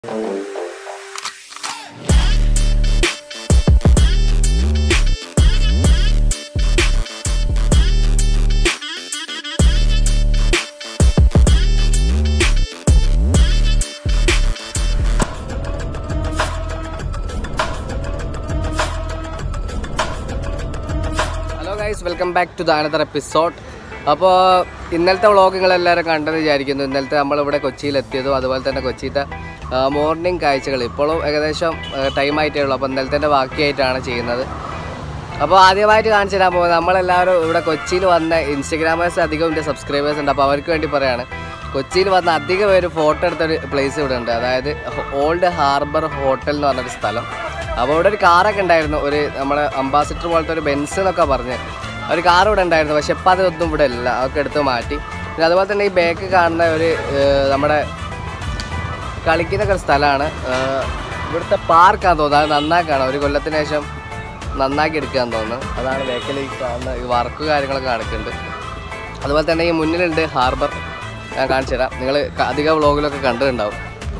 Welcome back to the another episode. അപ്പോൾ ഇന്നലത്തെ vlog നിങ്ങളെല്ലാവരും കണ്ടെന്ന് വിചാരിക്കുന്നു. ഇന്നലത്തെ നമ്മളിവിടെ കൊച്ചിയിലെത്തിയതും അതുപോലെ തന്നെ കൊച്ചിയിലത്തെ മോർണിംഗ് കാഴ്ചകൾ ഇപ്പോഴും ഏകദേശം ടൈമായിട്ടേ ഉള്ളൂ. അപ്പോൾ ഇന്നലത്തെ ബാക്കിയായിട്ടാണ് ചെയ്യുന്നത്. അപ്പോൾ ആദ്യമായിട്ട് കാണിച്ചു തരാൻ പോകുന്നത് നമ്മളെല്ലാവരും ഇവിടെ കൊച്ചിയിൽ വന്ന ഇൻസ്റ്റഗ്രാമേഴ്സ് അധികം എൻ്റെ സബ്സ്ക്രൈബേഴ്സ് ഉണ്ട്. അപ്പോൾ അവർക്ക് വേണ്ടി പറയുകയാണ്, കൊച്ചിയിൽ വന്ന അധികം പേര് ഫോട്ടോ എടുത്തൊരു പ്ലേസ് ഇവിടെ ഉണ്ട്. അതായത് ഓൾഡ് ഹാർബർ ഹോട്ടൽ എന്ന് പറഞ്ഞൊരു സ്ഥലം. അപ്പോൾ ഇവിടെ ഒരു കാറൊക്കെ ഉണ്ടായിരുന്നു, ഒരു നമ്മുടെ അംബാസിഡർ പോലത്തെ ഒരു ബെൻസ് എന്നൊക്കെ പറഞ്ഞ് ഒരു കാർ ഇവിടെ ഉണ്ടായിരുന്നു. പക്ഷെ ഇപ്പം അതൊന്നും ഇവിടെ ഇല്ല, അതൊക്കെ എടുത്ത് മാറ്റി. പിന്നെ അതുപോലെ തന്നെ ഈ ബാക്ക് കാണുന്ന ഒരു നമ്മുടെ കളിക്കുന്നൊക്കെ ഒരു സ്ഥലമാണ്. ഇവിടുത്തെ പാർക്കാന്ന് തോന്നുന്നത്, അത് നന്നാക്കാണ്, ഒരു കൊല്ലത്തിന് ശേഷം നന്നാക്കി എടുക്കുകയെന്ന് തോന്നുന്നു. അതാണ് ബാക്കിലേക്ക് കാണുന്ന ഈ വർക്ക് കാര്യങ്ങളൊക്കെ നടക്കുന്നുണ്ട്. അതുപോലെ തന്നെ ഈ മുന്നിലുണ്ട് ഹാർബർ, ഞാൻ കാണിച്ചു തരാം. നിങ്ങൾ അധിക വ്ളോഗിലൊക്കെ കണ്ടിട്ടുണ്ടാവും.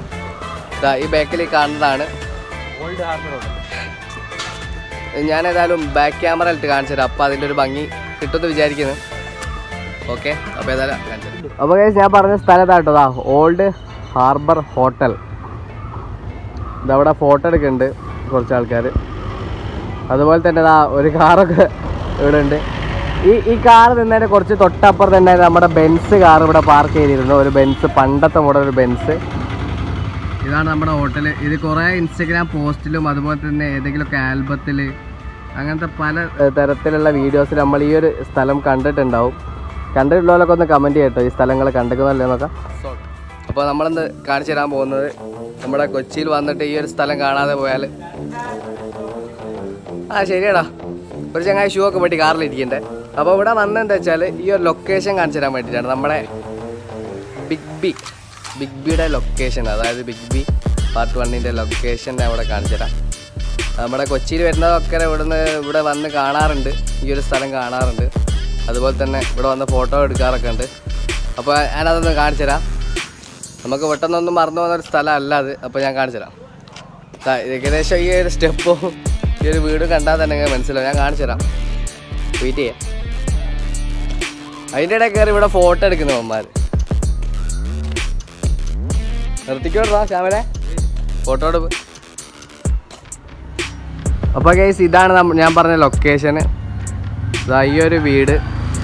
ഈ ബാക്കിലേക്ക് കാണുന്നതാണ് ഓൾഡ് ഹാർബർ ഹോട്ടൽ. ഞാൻ ഏതായാലും ബാക്ക് ക്യാമറ ഇട്ട് കാണിച്ചു തരാം. അപ്പോൾ അതിൻ്റെ ഒരു ഭംഗി കിട്ടുമെന്ന് വിചാരിക്കുന്നു. ഓക്കെ, അപ്പോൾ ഏതായാലും കാണിച്ചു തരാം. അപ്പോൾ ഞാൻ പറഞ്ഞ സ്ഥലത്താട്ടോ ഓൾഡ് ഹാർബർ ഹോട്ടൽ. ഇതവിടെ ഫോട്ടോ എടുക്കുന്നുണ്ട് കുറച്ച് ആൾക്കാർ. അതുപോലെ തന്നെ ഒരു കാറൊക്കെ ഇവിടെ ഉണ്ട്. ഈ കാർ നിന്നതിന് കുറച്ച് തൊട്ടപ്പുറത്ത് തന്നെ നമ്മുടെ ബെൻസ് കാർ ഇവിടെ പാർക്ക് ചെയ്തിരുന്നു. ഒരു ബെൻസ്, പണ്ടത്തെ മോഡൽ ഒരു ബെൻസ്. ഇതാണ് നമ്മുടെ ഹോട്ടൽ. ഇത് കുറേ ഇൻസ്റ്റഗ്രാം പോസ്റ്റിലും അതുപോലെ തന്നെ ഏതെങ്കിലുമൊക്കെ ആൽബത്തിൽ അങ്ങനത്തെ പല തരത്തിലുള്ള വീഡിയോസിൽ നമ്മൾ ഈ ഒരു സ്ഥലം കണ്ടിട്ടുണ്ടാവും. കണ്ടിട്ടുള്ളവരൊക്കെ ഒന്ന് കമൻറ്റ് ചെയ്യട്ടോ, ഈ സ്ഥലങ്ങൾ കണ്ടിരിക്കുന്നല്ലേന്നൊക്കെ. അപ്പോൾ നമ്മളെന്ത് കാണിച്ചു തരാൻ പോകുന്നത്, നമ്മുടെ കൊച്ചിയിൽ വന്നിട്ട് ഈ ഒരു സ്ഥലം കാണാതെ പോയാൽ ശരിയാടാ, ഒരു ചങ്ങായി ഷൂ ഒക്കെ പറ്റി കാറിലിരിക്കണ്ടേ. അപ്പോൾ ഇവിടെ വന്നതെന്താ വെച്ചാൽ ഈ ഒരു ലൊക്കേഷൻ കാണിച്ചു തരാൻ വേണ്ടിയിട്ടാണ്. നമ്മുടെ ബിഗ് ബിയുടെ ലൊക്കേഷൻ, അതായത് ബിഗ് ബി പാർട്ട് 1ൻ്റെ ലൊക്കേഷൻ അവിടെ കാണിച്ചു തരാം. നമ്മുടെ കൊച്ചിയിൽ വരുന്നതൊക്കെ ഇവിടെ വന്ന് കാണാറുണ്ട്, ഈ ഒരു സ്ഥലം കാണാറുണ്ട്. അതുപോലെ തന്നെ ഇവിടെ വന്ന് ഫോട്ടോ എടുക്കാറൊക്കെ ഉണ്ട്. അപ്പോൾ ഞാനതൊന്ന് കാണിച്ചു തരാം. നമുക്ക് പെട്ടെന്നൊന്നും മറന്നു പോകുന്നൊരു സ്ഥലമല്ല അത്. അപ്പോൾ ഞാൻ കാണിച്ചു തരാം. ഏകദേശം ഈ ഒരു സ്റ്റെപ്പും ഈ ഒരു വീട് കണ്ടാൽ തന്നെ മനസ്സിലാവും. ഞാൻ കാണിച്ചു തരാം, വെയിറ്റ് ചെയ്യാം. അതിൻ്റെ ഇടയിൽ കയറി ഇവിടെ ഫോട്ടോ എടുക്കുന്നു അവന്മാർ. നിർത്തിക്കോടാ ക്യാമറ, ഫോട്ടോ എടുപ്പ്. അപ്പോൾ ഗൈസ് ഇതാണ് ഞാൻ പറഞ്ഞ ലൊക്കേഷന്. ഈ ഒരു വീട്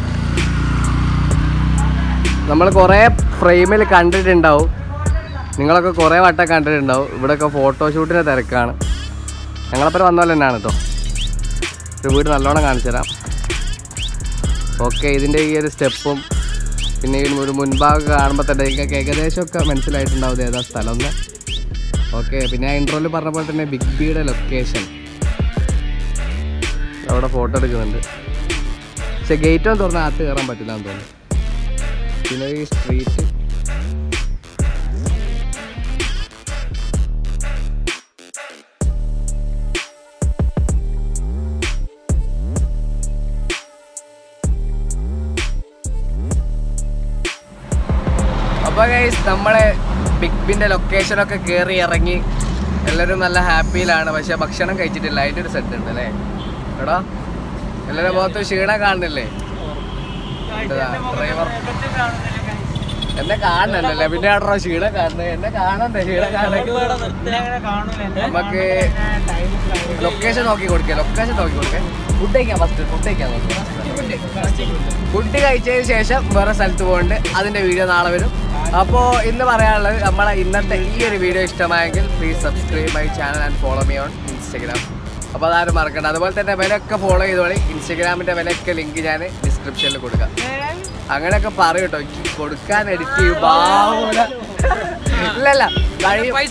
നമ്മൾ കുറേ ഫ്രെയിമിൽ കണ്ടിട്ടുണ്ടാവും, നിങ്ങളൊക്കെ കുറേ വട്ടം കണ്ടിട്ടുണ്ടാവും. ഇവിടെയൊക്കെ ഫോട്ടോഷൂട്ടിൻ്റെ തിരക്കാണ്. ഞങ്ങളപ്പോൾ വന്ന പോലെ തന്നെയാണ് കേട്ടോ. ഒരു വീട് നല്ലോണം കാണിച്ചു തരാം. ഓക്കെ, ഇതിൻ്റെ ഈ ഒരു സ്റ്റെപ്പും പിന്നെ ഈ ഒരു മുൻഭാഗം കാണുമ്പോൾ തന്നെ നിങ്ങൾക്ക് ഏകദേശമൊക്കെ മനസ്സിലായിട്ടുണ്ടാവും ഏതാ സ്ഥലം എന്ന്. ഓക്കെ, പിന്നെ ഇൻട്രോയിൽ പറഞ്ഞ പോലെ തന്നെ ബിഗ് ബിയുടെ ലൊക്കേഷൻ അവിടെ ഫോട്ടോ എടുക്കുന്നുണ്ട്. പക്ഷെ ഗേറ്റ് ഒന്നും തുറന്നാൽ അകത്ത് കയറാൻ പറ്റില്ല എന്ന് തോന്നുന്നു. പിന്നെ ഈ സ്ട്രീറ്റ് അപ്പോൾ ഗൈസ് നമ്മളെ ബിഗ് ബിൻ്റെ ലൊക്കേഷനൊക്കെ കയറി ഇറങ്ങി എല്ലാവരും നല്ല ഹാപ്പിയിലാണ്. പക്ഷെ ഭക്ഷണം കഴിച്ചിട്ടില്ല, അതിൻ്റെ ഒരു സെറ്റ് ഉണ്ട് അല്ലേ എടാ. എല്ലാവരും മുഖത്ത് ക്ഷീണം കാണുന്നില്ലേ? ഡ്രൈവർ എന്നെ കാണണല്ലേ, പിന്നെ ആടോ ക്ഷീണം കാണുന്നത്. എന്നെ കാണണ്ടേ ക്ഷീണം കാണുന്നത്? നമുക്ക് ലൊക്കേഷൻ നോക്കി കൊടുക്കുക, ഫുഡ് കഴിക്കാം. ഫസ്റ്റ് ഫുഡ് കഴിക്കാൻ നോക്കുക. ഫുഡ് കഴിച്ചതിന് ശേഷം വേറെ സ്ഥലത്ത് പോകുന്നുണ്ട്, അതിൻ്റെ വീഡിയോ നാളെ വരും. അപ്പോൾ ഇന്ന് പറയാനുള്ളത്, നമ്മളെ ഇന്നത്തെ ഈ ഒരു വീഡിയോ ഇഷ്ടമായെങ്കിൽ please subscribe my channel and follow me on Instagram. അപ്പോൾ അതാരും മറക്കണ്ട. അതുപോലെ തന്നെ വിലയൊക്കെ ഫോളോ ചെയ്തോളി. ഇൻസ്റ്റഗ്രാമിൻ്റെ വിലയൊക്കെ ലിങ്ക് ഞാൻ ഡിസ്ക്രിപ്ഷനിൽ കൊടുക്കാം. അങ്ങനെയൊക്കെ പറയും കേട്ടോ, കൊടുക്കാൻ എഡിറ്റ് ചെയ്യും ബാവൂല. ഇല്ലല്ല പൈസ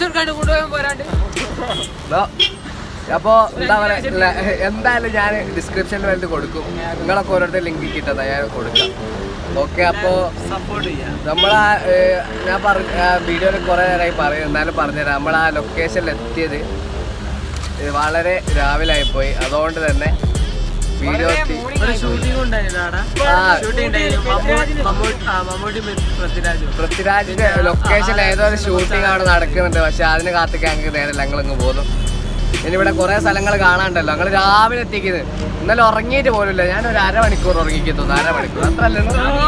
അപ്പോൾ എന്താ പറയുക, എന്തായാലും ഞാൻ ഡിസ്ക്രിപ്ഷനിൽ വേണ്ടി കൊടുക്കും. നിങ്ങളൊക്കെ ഓരോരുത്തർ ലിങ്ക് കിട്ടുന്നത് ഞാൻ കൊടുക്കാം. ഓക്കെ, അപ്പോൾ സപ്പോർട്ട് ചെയ്യാം. നമ്മളാ ഞാൻ വീഡിയോയിൽ കുറേ നേരമായി പറയും, എന്നാലും പറഞ്ഞുതരാം. നമ്മൾ ആ ലൊക്കേഷനിൽ എത്തിയത് വളരെ രാവിലെ ആയിപ്പോയി. അതുകൊണ്ട് തന്നെ വീഡിയോ പൃഥ്വിരാജിന്റെ ലൊക്കേഷൻ ഏതോ ഒരു ഷൂട്ടിംഗ് അവിടെ നടക്കുന്നുണ്ട്. പക്ഷെ അതിന് കാത്തിക്കാൻ ഞങ്ങൾക്ക് നേരല്ല, ഞങ്ങളിങ്ങ് പോന്നു. ഇനി ഇവിടെ കുറെ സ്ഥലങ്ങൾ കാണാണ്ടല്ലോ. ഞങ്ങൾ രാവിലെ എത്തിക്കുന്നത്. ഇന്നലെ ഉറങ്ങിയിട്ട് പോലുമില്ല. ഞാൻ ഒരു അരമണിക്കൂർ ഉറങ്ങിക്കുന്നു. അരമണിക്കൂർ അത്രല്ലോ.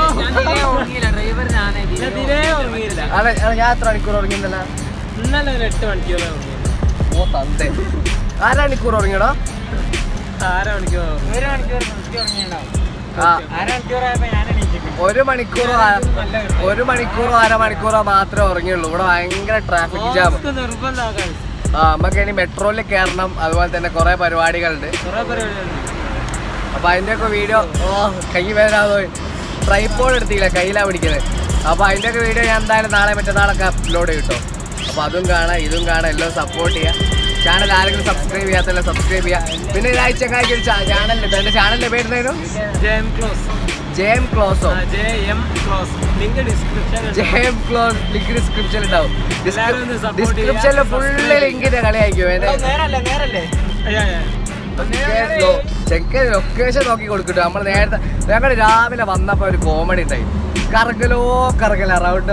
അതെ, ഞാൻ എത്ര മണിക്കൂർ ഉറങ്ങിയില്ല? ഇന്നലെ 8 മണിക്കൂർ. ഓ തന്തേ, അരമണിക്കൂർ ഉറങ്ങിയടോ? ഒരു മണിക്കൂറോ അരമണിക്കൂറോ മാത്രമേ ഉറങ്ങിയുള്ളൂ. ഇവിടെ ഭയങ്കര ട്രാഫിക് ജാം. നമുക്ക് ഇനി മെട്രോയിൽ കയറണം. അതുപോലെ തന്നെ കുറെ പരിപാടികളുണ്ട്. അപ്പൊ അതിന്റെയൊക്കെ വീഡിയോ കൈ വേദനാ ട്രൈപോഡ് എടുത്തില്ല, കയ്യിലാ പിടിക്കുന്നത്. അപ്പൊ അതിന്റെയൊക്കെ വീഡിയോ ഞാൻ എന്തായാലും നാളെ മറ്റന്നാളൊക്കെ അപ്ലോഡ് ചെയ്യും കേട്ടോ. അപ്പൊ അതും കാണാം, ഇതും കാണാം, എല്ലാം സപ്പോർട്ട് ചെയ്യാം. ചാനൽ ആരെങ്കിലും സബ്സ്ക്രൈബ് ചെയ്യാത്തല്ല സബ്സ്ക്രൈബ് ചെയ്യാം. പിന്നെ ഒരാഴ്ച ഒരു ചാനലുണ്ട്. എന്റെ ചാനലിന്റെ പേരുന്നേനു JM ക്ലോസോ. ലിങ്ക് ഡിസ്ക്രിപ്ഷനിൽ ഉണ്ടാവും. ഡിസ്ക്രിപ്ഷനിൽ ഫുള്ള് ലിങ്കിന്റെ കളിയായിരിക്കും. ചെക്ക് ലൊക്കേഷൻ നോക്കി കൊടുക്കട്ടോ. നമ്മൾ നേരത്തെ ഞങ്ങൾ രാവിലെ വന്നപ്പോ ഒരു കോമഡി ഉണ്ടായി. കറങ്ങല റൗണ്ട്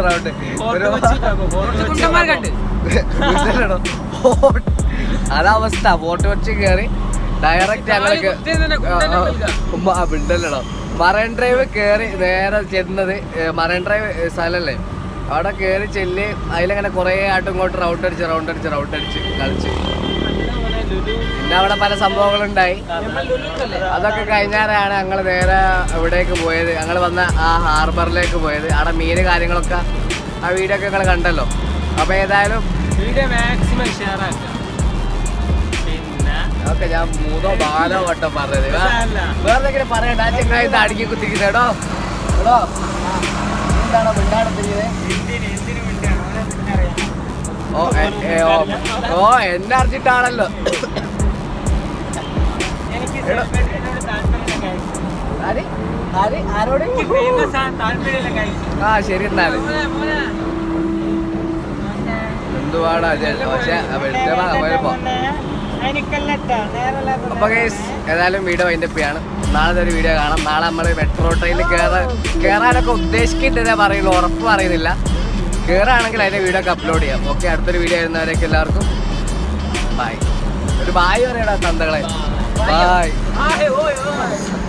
അതവസ്ഥ. ഫോർട്ട് കൊച്ചി കയറി ഡയറക്റ്റ് ഞങ്ങൾക്ക് ബിൽഡല്ലോ മറൈൻ ഡ്രൈവ് കയറി നേരെ ചെന്നത്. മറൈൻ ഡ്രൈവ് സ്ഥലല്ലേ, അവിടെ കയറി ചെല്ല്. അതിലങ്ങനെ കുറേ ആട്ടും ഇങ്ങോട്ട് റൗണ്ട് അടിച്ച് കളിച്ച്. പിന്നെ അവിടെ പല സംഭവങ്ങളുണ്ടായി. അതൊക്കെ കഴിഞ്ഞാലാണ് ഞങ്ങൾ നേരെ ഇവിടേക്ക് പോയത്. ഞങ്ങൾ വന്ന ആ ഹാർബറിലേക്ക് പോയത്. അവിടെ മീന് കാര്യങ്ങളൊക്കെ ആ വീഡിയോ ഒക്കെ നിങ്ങൾ കണ്ടല്ലോ. അപ്പൊ ഏതായാലും വീഡിയോ മാക്സിമം ഷെയർ ആക്കുക. ഓക്കെ, ഞാൻ 3-4 വട്ടം പറഞ്ഞത്. വേറെ എങ്ങനെ പറയണ്ട. ആ ചെങ്ങായി അടുക്കി കുത്തിക്കുന്നേടോ. എടോ എന്താണോ മിണ്ടാടത്തില്ലേ? ഓ എന്നെ അറിഞ്ഞിട്ടാണല്ലോ. ആരോട്? ആ ശരി. എന്നാലും എന്തുവാടാ പക്ഷെ അപ്പൊ ഗൈസ് ഏതായാലും വീഡിയോ വൈൻഡപ്പ് ചെയ്യാണ്. നാളത്തെ ഒരു വീഡിയോ കാണാം. നാളെ നമ്മൾ മെട്രോ ട്രെയിനിൽ കയറാനൊക്കെ ഉദ്ദേശിക്കുന്നുണ്ടെന്നേ പറയുള്ളൂ, ഉറപ്പ് പറയുന്നില്ല. കയറാണെങ്കിൽ അതിന്റെ വീഡിയോ ഒക്കെ അപ്ലോഡ് ചെയ്യാം. ഓക്കെ, അടുത്തൊരു വീഡിയോ വരുന്നവരൊക്കെ എല്ലാവർക്കും ബൈ. ഒരു ബായ് പറയടാ തന്തകളെ. ബായ്.